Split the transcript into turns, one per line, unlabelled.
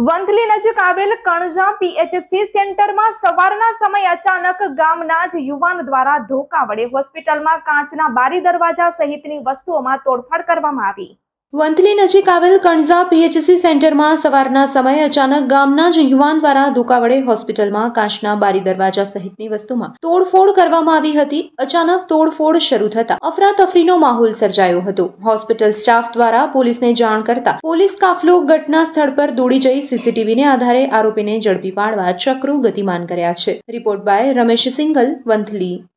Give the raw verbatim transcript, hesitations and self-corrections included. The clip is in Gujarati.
વંથલી નજીક આવેલ કણજા પીએચસી સેન્ટરમાં સવારના સમયે અચાનક ગામના જ યુવાન દ્વારા ધોકા વડે હોસ્પિટલમાં કાચના બારી દરવાજા સહિતની વસ્તુઓમાં તોડફોડ કરવામાં આવી।
વંથલી નજીક આવેલ કણજા પીએચસી સેન્ટરમાં સવારના સમયે અચાનક ગામના જ યુવાન દ્વારા ધોકા વડે હોસ્પિટલમાં કાચના બારી દરવાજા સહિતની વસ્તુમાં તોડફોડ કરવામાં આવી હતી। અચાનક તોડફોડ શરૂ થતા અફરાતફરીનો માહોલ સર્જાયો હતો। હોસ્પિટલ સ્ટાફ દ્વારા પોલીસને જાણ કરતા પોલીસ કાફલો ઘટના સ્થળ પર દોડી જઈ સીસીટીવીને આધારે આરોપીને ઝડપી પાડવા ચક્રો ગતિમાન કર્યા છે। Report by Ramesh Singal, Vanthali.